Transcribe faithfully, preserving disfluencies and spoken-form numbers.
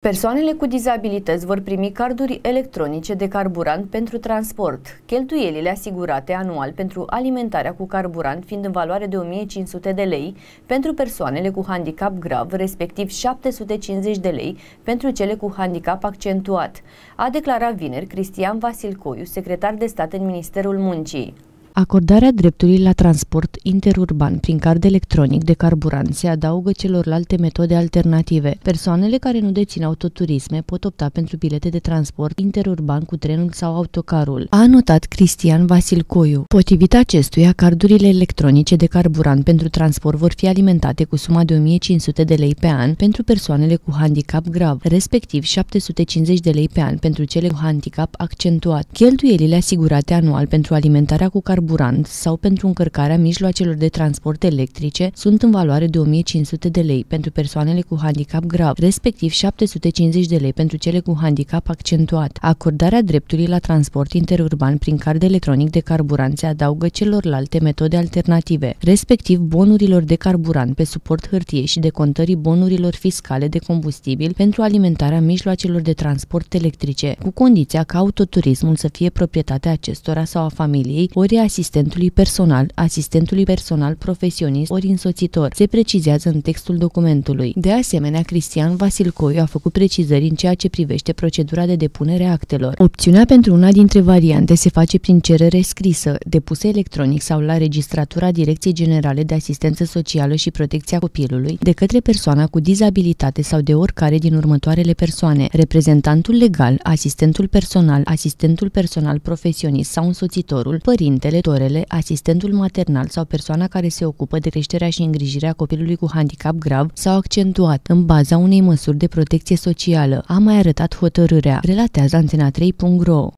Persoanele cu dizabilități vor primi carduri electronice de carburant pentru transport, cheltuielile asigurate anual pentru alimentarea cu carburant fiind în valoare de o mie cinci sute de lei pentru persoanele cu handicap grav, respectiv șapte sute cincizeci de lei pentru cele cu handicap accentuat, a declarat vineri Cristian Vasilcoiu, secretar de stat în Ministerul Muncii. Acordarea dreptului la transport interurban prin card electronic de carburant se adaugă celorlalte metode alternative. Persoanele care nu dețin autoturisme pot opta pentru bilete de transport interurban cu trenul sau autocarul, a anotat Cristian Vasilcoiu. Potrivit acestuia, cardurile electronice de carburant pentru transport vor fi alimentate cu suma de o mie cinci sute de lei pe an pentru persoanele cu handicap grav, respectiv șapte sute cincizeci de lei pe an pentru cele cu handicap accentuat. Cheltuielile asigurate anual pentru alimentarea cu carburant sau pentru încărcarea mijloacelor de transport electrice sunt în valoare de o mie cinci sute de lei pentru persoanele cu handicap grav, respectiv șapte sute cincizeci de lei pentru cele cu handicap accentuat. Acordarea dreptului la transport interurban prin card electronic de carburant se adaugă celorlalte metode alternative, respectiv bonurilor de carburant pe suport hârtie și decontării bonurilor fiscale de combustibil pentru alimentarea mijloacelor de transport electrice, cu condiția ca autoturismul să fie proprietatea acestora sau a familiei, ori a asistentului personal, asistentului personal profesionist ori însoțitor, se precizează în textul documentului. De asemenea, Cristian Vasilcoiu a făcut precizări în ceea ce privește procedura de depunere a actelor. Opțiunea pentru una dintre variante se face prin cerere scrisă, depusă electronic sau la registratura Direcției Generale de Asistență Socială și Protecția Copilului, de către persoana cu dizabilitate sau de oricare din următoarele persoane: reprezentantul legal, asistentul personal, asistentul personal profesionist sau însoțitorul, părintele, torele, asistentul maternal sau persoana care se ocupă de creșterea și îngrijirea copilului cu handicap grav sau accentuat, în baza unei măsuri de protecție socială, a mai arătat hotărârea, relatează Antena trei punct ro.